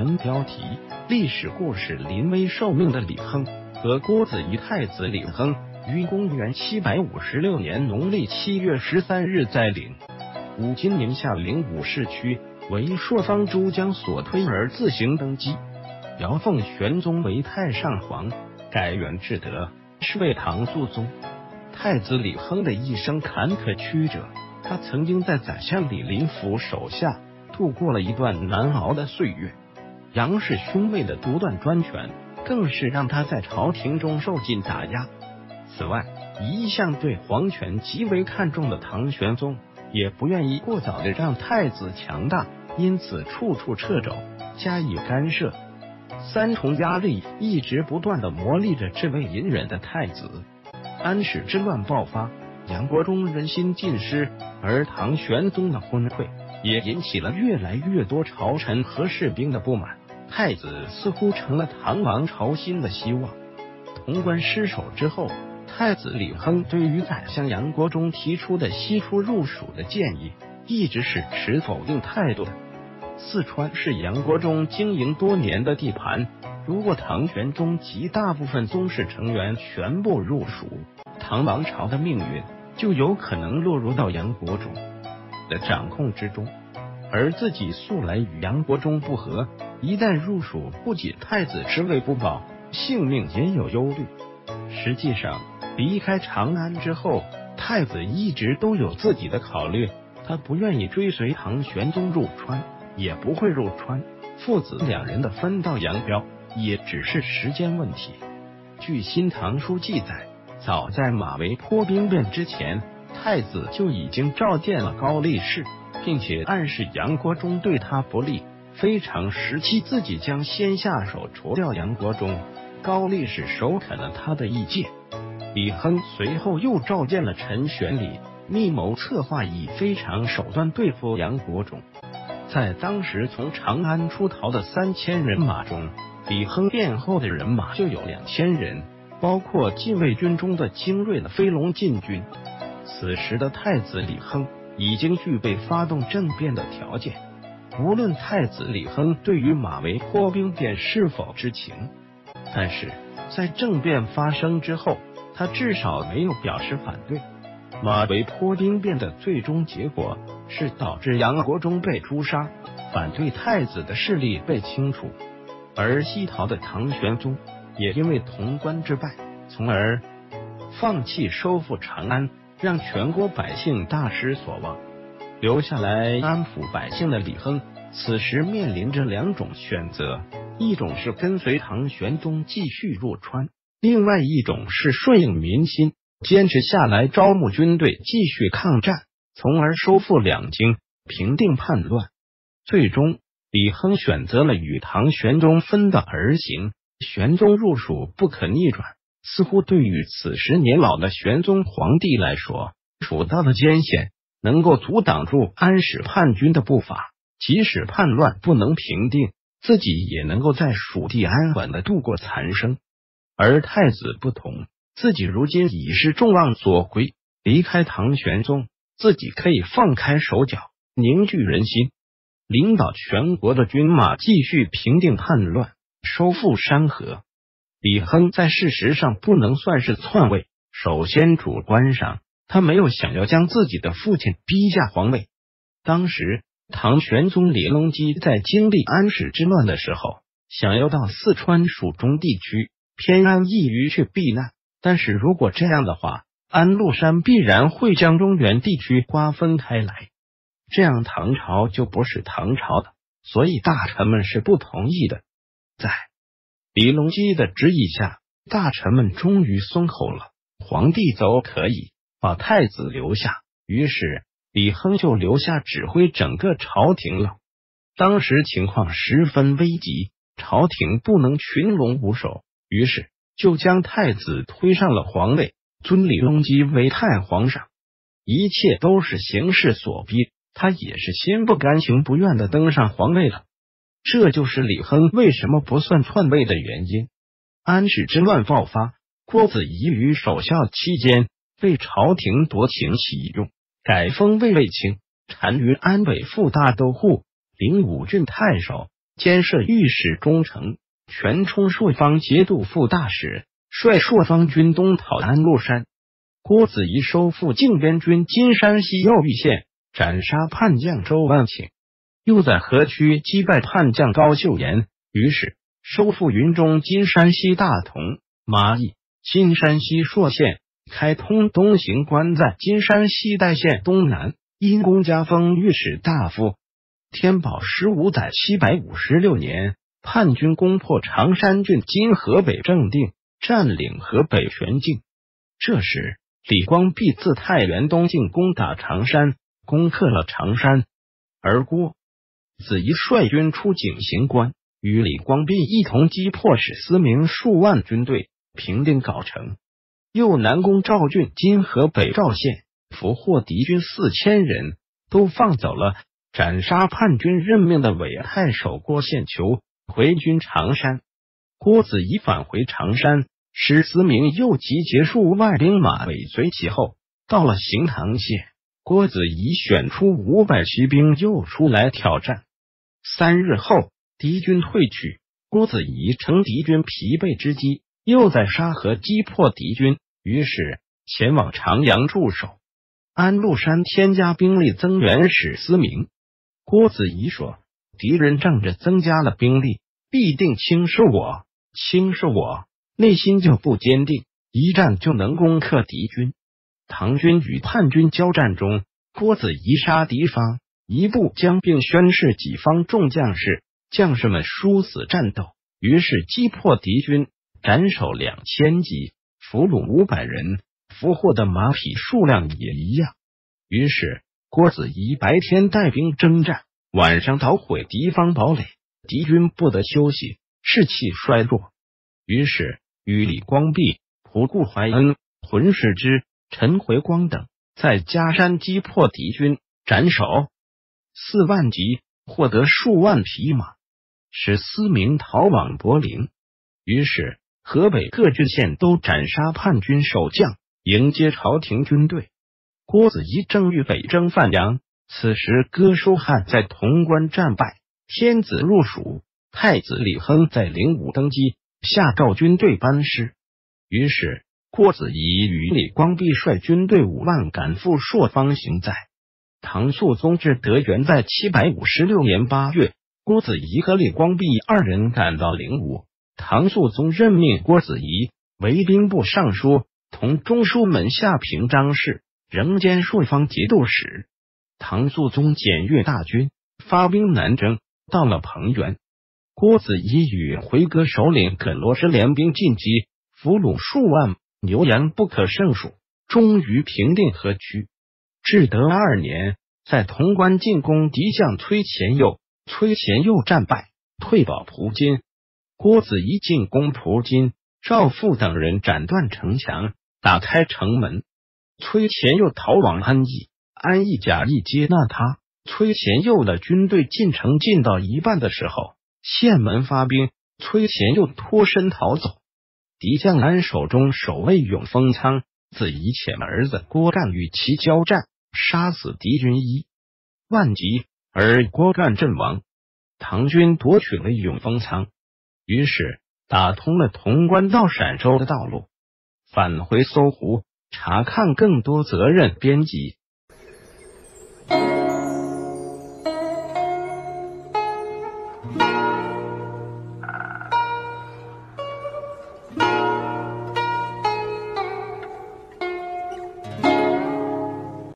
文标题：历史故事临危受命的李亨和郭子仪。太子李亨于公元756年农历7月13日在武今宁夏灵武市区为朔方诸将所推而自行登基，遥奉玄宗为太上皇，改元至德，是为唐肃宗。太子李亨的一生坎坷曲折，他曾经在宰相李林甫手下度过了一段难熬的岁月。杨氏兄妹的独断专权，更是让他在朝廷中受尽打压。此外，一向对皇权极为看重的唐玄宗，也不愿意过早的让太子强大，因此处处掣肘，加以干涉。三重压力一直不断的磨砺着这位隐忍的太子。安史之乱爆发，杨国忠人心尽失，而唐玄宗的昏聩也引起了越来越多朝臣和士兵的不满。太子似乎成了唐王朝新的希望。潼关失守之后，太子李亨对于宰相杨国忠提出的西出入蜀的建议，一直是持否定态度的。四川是杨国忠经营多年的地盘，如果唐玄宗及大部分宗室成员全部入蜀，唐王朝的命运就有可能落入到杨国忠的掌控之中。而自己素来与杨国忠不和，一旦入蜀，不仅太子之位不保，性命也有忧虑。实际上，离开长安之后，太子一直都有自己的考虑，他不愿意追随唐玄宗入川，也不会入川，父子两人的分道扬镳也只是时间问题。据《新唐书》记载，早在马嵬坡兵变之前，太子就已经召见了高力士，并且暗示杨国忠对他不利，非常时期自己将先下手除掉杨国忠。高力士首肯了他的意见。李亨随后又召见了陈玄礼，密谋策划以非常手段对付杨国忠。在当时从长安出逃的3000人马中，李亨殿后的人马就有2000人，包括禁卫军中的精锐的飞龙禁军。此时的太子李亨已经具备发动政变的条件。无论太子李亨对于马嵬坡兵变是否知情，但是在政变发生之后，他至少没有表示反对。马嵬坡兵变的最终结果是导致杨国忠被诛杀，反对太子的势力被清除，而西逃的唐玄宗也因为潼关之败，从而放弃收复长安，让全国百姓大失所望。留下来安抚百姓的李亨，此时面临着两种选择，一种是跟随唐玄宗继续入川，另外一种是顺应民心，坚持下来招募军队继续抗战，从而收复两京，平定叛乱。最终李亨选择了与唐玄宗分道而行。玄宗入蜀不可逆转，似乎对于此时年老的玄宗皇帝来说，蜀道的艰险能够阻挡住安史叛军的步伐，即使叛乱不能平定，自己也能够在蜀地安稳的度过残生。而太子不同，自己如今已是众望所归，离开唐玄宗，自己可以放开手脚，凝聚人心，领导全国的军马继续平定叛乱，收复山河。李亨在事实上不能算是篡位，首先主观上他没有想要将自己的父亲逼下皇位。当时唐玄宗李隆基在经历安史之乱的时候，想要到四川蜀中地区偏安一隅去避难，但是如果这样的话，安禄山必然会将中原地区瓜分开来，这样唐朝就不是唐朝的，所以大臣们是不同意的。在李隆基的旨意下，大臣们终于松口了，皇帝走可以，把太子留下。于是李亨就留下指挥整个朝廷了。当时情况十分危急，朝廷不能群龙无首，于是就将太子推上了皇位，尊李隆基为太皇上。一切都是形势所逼，他也是心不甘情不愿的登上皇位了。这就是李亨为什么不算篡位的原因。安史之乱爆发，郭子仪于守孝期间被朝廷夺情启用，改封卫尉卿，单于安北副大都护、灵武郡太守， 兼摄御史中丞，权充朔方节度副大使，率朔方军东讨安禄山。郭子仪收复靖边军今山西右玉县，斩杀叛将周万顷，又在河曲击败叛将高秀岩，于是收复云中今山西大同、麻邑、今山西朔县，开通东行关，在今山西代县东南，因公加封御史大夫。天宝15载756年，叛军攻破常山郡今河北正定，占领河北全境。这时李光弼自太原东进攻打常山，攻克了常山，而郭子仪率军出井陉关，与李光弼一同击破史思明数万军队，平定藁城。又南攻赵郡今河北赵县，俘获敌军4000人，都放走了。斩杀叛军任命的伪太守郭献求，回军常山。郭子仪返回常山，史思明又集结数万兵马尾随其后，到了行堂县，郭子仪选出500骑兵又出来挑战。3日后，敌军退去，郭子仪乘敌军疲惫之机，又在沙河击破敌军，于是前往长阳驻守。安禄山添加兵力增援史思明。郭子仪说，敌人仗着增加了兵力，必定轻视我，内心就不坚定，一战就能攻克敌军。唐军与叛军交战中，郭子仪杀敌方，一部将并宣示己方众将士们殊死战斗，于是击破敌军，斩首2000级，俘虏500人，俘获的马匹数量也一样。于是郭子仪白天带兵征战，晚上捣毁敌方堡垒，敌军不得休息，士气衰弱。于是与李光弼、仆固怀恩、浑世之、陈回光等在嘉山击破敌军，斩首4万级，获得数万匹马，使思明逃往柏林。于是河北各郡县都斩杀叛军守将，迎接朝廷军队。郭子仪正欲北征范阳，此时哥舒翰在潼关战败，天子入蜀，太子李亨在灵武登基，下诏军队班师。于是郭子仪与李光弼率军队5万赶赴朔方行在。唐肃宗至德元在756年8月，郭子仪和李光弼2人赶到灵武，唐肃宗任命郭子仪为兵部尚书，同中书门下平章事，仍兼朔方节度使。唐肃宗检阅大军，发兵南征，到了彭原，郭子仪与回纥首领葛罗什联兵进击，俘虏数万，牛羊不可胜数，终于平定河曲。至德2年，在潼关进攻敌将崔乾佑，崔乾佑战败，退保蒲津。郭子仪进攻蒲津，赵富等人斩断城墙，打开城门。崔乾佑逃往安邑，安邑假意接纳他。崔乾佑的军队进城进到一半的时候，县门发兵，崔乾佑脱身逃走。敌将安守中守卫永丰仓，子仪遣儿子郭干与其交战，杀死敌军1万级，而郭干阵亡。唐军夺取了永丰仓，于是打通了潼关到陕州的道路。返回搜狐，查看更多责任编辑。